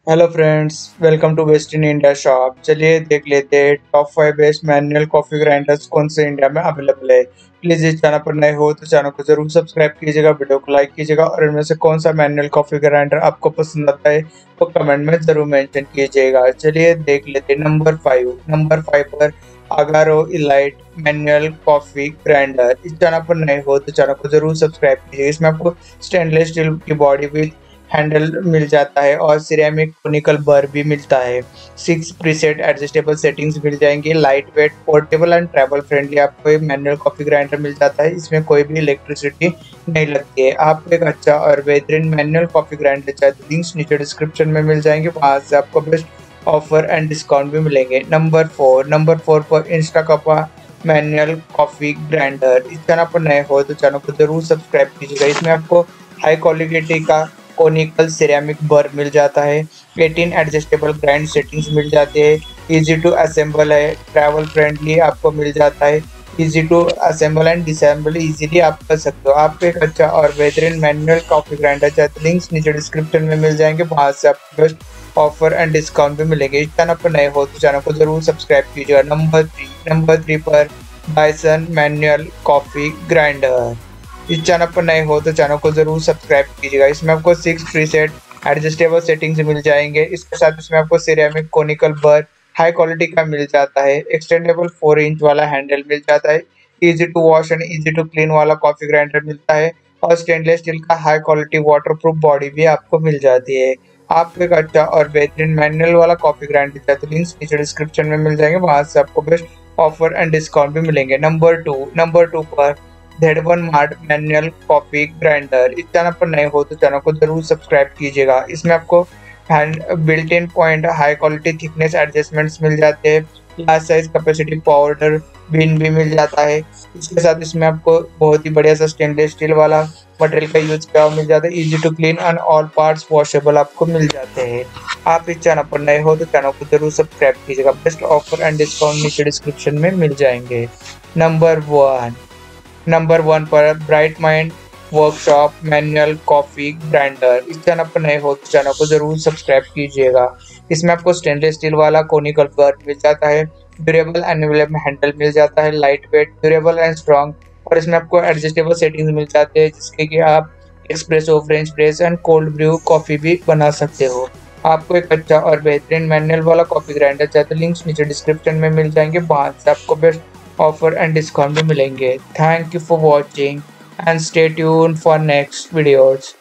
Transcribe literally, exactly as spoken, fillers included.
Hello friends, welcome to best in India shop. चलिए देख लेते हैं top five best manual coffee grinders कौन से इंडिया में अवेलेबल है। प्लीज़ इस चैनल पर नए हो तो चैनल को जरूर सब्सक्राइब कीजिएगा, वीडियो को लाइक कीजिएगा और इनमें से कौन सा मैनुअल कॉफ़ी ग्राइंडर आपको पसंद आता है तो कमेंट में जरूर मेंशन कीजिएगा। चलिए देख लेते हैं नंबर फाइव नंबर फाइव पर Agaro elite manual coffee grinder. इस चैनल पर नए हो तो चैनल को जरूर सब्सक्राइब कीजिए। इसमें आपको स्टेनलेस स्टील की बॉडी विथ हैंडल मिल जाता है और सिरेमिक कोनिकल बर भी मिलता है। सिक्स प्रीसेट एडजस्टेबल सेटिंग्स मिल जाएंगे। Light weight, portable and travel friendly आपको एक मैनुअल कॉफी ग्राइंडर मिल जाता है। इसमें कोई भी इलेक्ट्रिसिटी नहीं लगती है। आपको एक अच्छा और बेहतरीन मैनुअल कॉफी ग्राइंडर चाहिए, लिंक्स नीचे डिस्क्रिप्शन में मिल जाएंगे, वहां से आपको बेस्ट ऑफर एंड डिस्काउंट भी मिलेंगे। नंबर फोर नंबर फोर पर Instacuppa manual coffee grinder. इस चैनल पर नए हो तो चैनल को जरूर सब्सक्राइब कीजिएगा। इसमें आपको हाई क्वालिटी का कोनिकल सिरेमिक बर मिल जाता है। अठारह एडजस्टेबल ग्राइंड सेटिंग्स मिल जाते हैं। इजी टू असेंबल है, ट्रैवल फ्रेंडली आपको मिल जाता है। Easy to assemble and disassemble easily आप कर सकते हो। आपको एक अच्छा और बेहतरीन मैनुअल कॉफी ग्राइंडर चाहिए, लिंक्स नीचे डिस्क्रिप्शन में मिल जाएंगे, वहां से आपको बेस्ट ऑफर एंड डिस्काउंट भी मिलेंगे। इस चैनल पर नए हो तो चैनल को जरूर सब्सक्राइब कीजिएगा। नंबर थ्री नंबर थ्री पर डायसन मैनुअल कॉफी ग्राइंडर। इस चैनल पर नए हो तो चैनल को जरूर सब्सक्राइब कीजिएगा। इसमें आपको सिक्स प्रीसेट एडजस्टेबल सेटिंग्स मिल जाएंगे। इसके साथ इसमें आपको ceramic conical burr high quality का मिल जाता है। एक्सटेंडेबल फोर इंच वाला हैंडल मिल जाता है। Easy to wash and easy to clean वाला कॉफी ग्राइंडर मिलता है और स्टेनलेस स्टील का high quality water proof body भी आपको मिल जाती है। आपको एक अच्छा और बेहतरीन मैनुअल वाला कॉफी ग्राइंडर चाहिए, लिंक्स नीचे डिस्क्रिप्शन में मिल जाएंगे, वहां से आपको बेस्ट ऑफर एंड डिस्काउंट भी मिलेंगे। नंबर टू नंबर टू पर Z one mart manual coffee grinder. इस चैनल पर नए हो तो चैनल को जरूर सब्सक्राइब कीजिएगा। इसमें आपको hand built in point high quality thickness adjustments मिल जाते हैं। Large size capacity powder bin भी मिल जाता है। इसके साथ इसमें आपको बहुत ही बढ़िया सा स्टेनलेस स्टील वाला मटेरियल का यूज किया हुआ मिल जाता है। Easy to clean and all parts washable आपको मिल जाते हैं। आप इस चैनल पर नए हो तो चैनल को जरूर सब्सक्राइब कीजिएगा। बेस्ट ऑफर एंड डिस्काउंट नीचे डिस्क्रिप्शन में मिल जाएंगे। नंबर वन नंबर वन पर bright mind workshop manual coffee grinder. इस चैनल पर नए हो तो चैनल को जरूर सब्सक्राइब कीजिएगा। इसमें आपको स्टेनलेस स्टील वाला कोनिकल बर मिल जाता है। ड्यूरेबल एन्युलम हैंडल मिल जाता है, light weight, durable and strong. और इसमें आपको एडजस्टेबल सेटिंग्स मिल जाते हैं, जिसके कि आप espresso, French press and cold brew coffee भी बना सकते हो। आपको एक अच्छा और बेहतरीन मैनुअल वाला कॉफी ग्राइंडर चाहिए, लिंक्स नीचे डिस्क्रिप्शन में मिल जाएंगे, वहां से आपको बेस्ट ऑफर एंड डिस्काउंट भी मिलेंगे। Thank you for watching and stay tuned for next videos.